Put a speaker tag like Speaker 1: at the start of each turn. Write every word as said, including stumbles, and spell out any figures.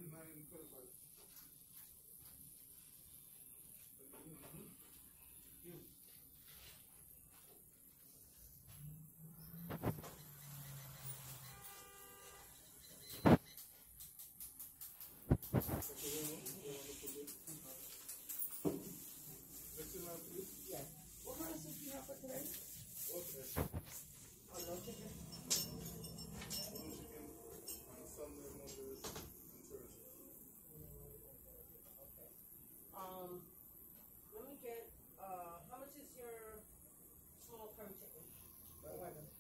Speaker 1: Yes. What kind of soup do you have for today? Okay. Oh, no chicken? No chicken on Sunday, Mondays, and Thursday. Okay. Um, let me get, uh, how much is your small curry chicken? eleven.